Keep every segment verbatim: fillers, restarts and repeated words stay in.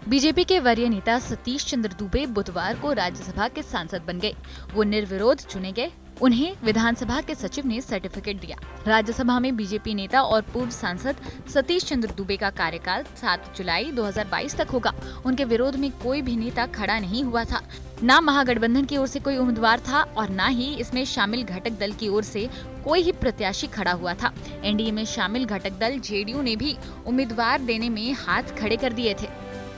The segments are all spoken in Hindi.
बीजेपी के वरीय नेता सतीश चंद्र दुबे बुधवार को राज्यसभा के सांसद बन गए। वो निर्विरोध चुने गए। उन्हें विधानसभा के सचिव ने सर्टिफिकेट दिया। राज्यसभा में बीजेपी नेता और पूर्व सांसद सतीश चंद्र दुबे का कार्यकाल सात जुलाई दो हज़ार बाईस तक होगा। उनके विरोध में कोई भी नेता खड़ा नहीं हुआ था। न महागठबंधन की ओर से कोई उम्मीदवार था और न ही इसमें शामिल घटक दल की ओर से कोई ही प्रत्याशी खड़ा हुआ था। एनडीए में शामिल घटक दल जेडीयू ने भी उम्मीदवार देने में हाथ खड़े कर दिए थे।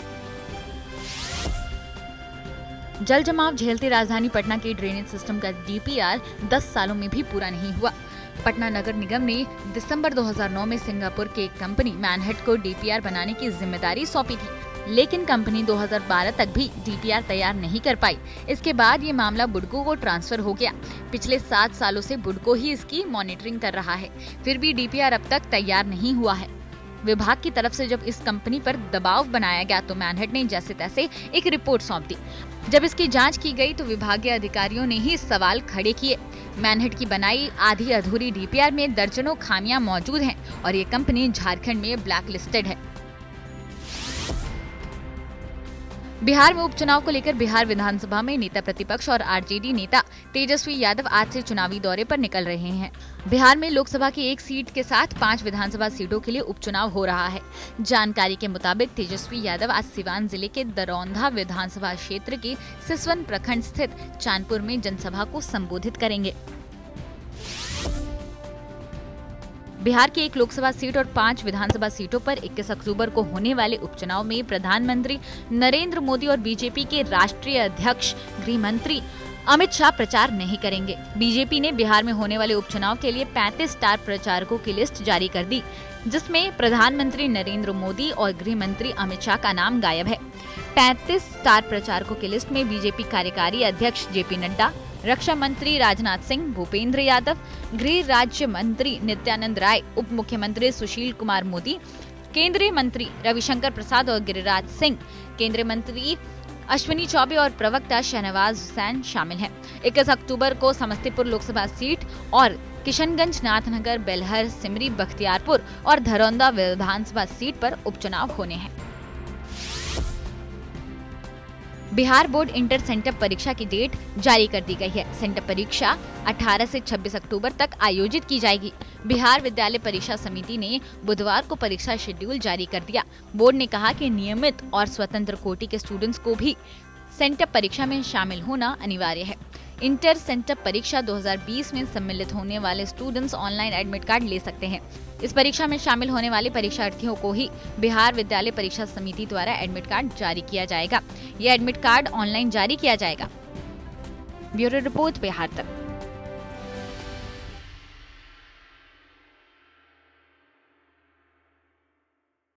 जल जमाव झेलती राजधानी पटना के ड्रेनेज सिस्टम का डीपीआर दस सालों में भी पूरा नहीं हुआ। पटना नगर निगम ने दिसंबर दो हज़ार नौ में सिंगापुर के एक कंपनी मैनहट्ट को डीपीआर बनाने की जिम्मेदारी सौंपी थी, लेकिन कंपनी दो हज़ार बारह तक भी डीपीआर तैयार नहीं कर पाई। इसके बाद ये मामला बुडको को ट्रांसफर हो गया। पिछले सात सालों से बुडको ही इसकी मॉनिटरिंग कर रहा है, फिर भी डीपीआर अब तक तैयार नहीं हुआ है। विभाग की तरफ से जब इस कंपनी पर दबाव बनाया गया तो मैनहट्ट ने जैसे तैसे एक रिपोर्ट सौंप दी। जब इसकी जांच की गई तो विभागीय अधिकारियों ने ही सवाल खड़े किए। मैनहट्ट की बनाई आधी अधूरी डीपीआर में दर्जनों खामियां मौजूद हैं और ये कंपनी झारखंड में ब्लैक लिस्टेड है। बिहार में उपचुनाव को लेकर बिहार विधानसभा में नेता प्रतिपक्ष और आरजेडी नेता तेजस्वी यादव आज से चुनावी दौरे पर निकल रहे हैं। बिहार में लोकसभा की एक सीट के साथ पांच विधानसभा सीटों के लिए उपचुनाव हो रहा है। जानकारी के मुताबिक तेजस्वी यादव आज सिवान जिले के दरौंधा विधानसभा क्षेत्र के सिसवन प्रखंड स्थित चांदपुर में जनसभा को संबोधित करेंगे। बिहार की एक लोकसभा सीट और पांच विधानसभा सीटों पर इक्कीस अक्टूबर को होने वाले उपचुनाव में प्रधानमंत्री नरेंद्र मोदी और बीजेपी के राष्ट्रीय अध्यक्ष गृह मंत्री अमित शाह प्रचार नहीं करेंगे। बीजेपी ने बिहार में होने वाले उपचुनाव के लिए पैंतीस स्टार प्रचारकों की लिस्ट जारी कर दी, जिसमें प्रधानमंत्री नरेंद्र मोदी और गृह मंत्री अमित शाह का नाम गायब है। पैंतीस स्टार प्रचारकों की लिस्ट में बीजेपी कार्यकारी अध्यक्ष जेपी नड्डा, रक्षा मंत्री राजनाथ सिंह, भूपेंद्र यादव, गृह राज्य मंत्री नित्यानंद राय, उप मुख्यमंत्री सुशील कुमार मोदी, केंद्रीय मंत्री रविशंकर प्रसाद और गिरिराज सिंह, केंद्रीय मंत्री अश्विनी चौबे और प्रवक्ता शहनवाज हुसैन शामिल हैं। इक्कीस अक्टूबर को समस्तीपुर लोकसभा सीट और किशनगंज, नाथनगर, बेलहर, सिमरी, बख्तियारपुर और धरौंदा विधानसभा सीट पर उपचुनाव होने हैं। बिहार बोर्ड इंटर सेंटअप परीक्षा की डेट जारी कर दी गई है। सेंटअप परीक्षा अठारह से छब्बीस अक्टूबर तक आयोजित की जाएगी। बिहार विद्यालय परीक्षा समिति ने बुधवार को परीक्षा शेड्यूल जारी कर दिया। बोर्ड ने कहा कि नियमित और स्वतंत्र कोटि के स्टूडेंट्स को भी सेंटअप परीक्षा में शामिल होना अनिवार्य है। इंटर सेंटअप परीक्षा दो हज़ार बीस में सम्मिलित होने वाले स्टूडेंट्स ऑनलाइन एडमिट कार्ड ले सकते हैं। इस परीक्षा में शामिल होने वाले परीक्षार्थियों को ही बिहार विद्यालय परीक्षा समिति द्वारा एडमिट कार्ड जारी किया जाएगा। यह एडमिट कार्ड ऑनलाइन जारी किया जाएगा। ब्यूरो रिपोर्ट, बिहार तक।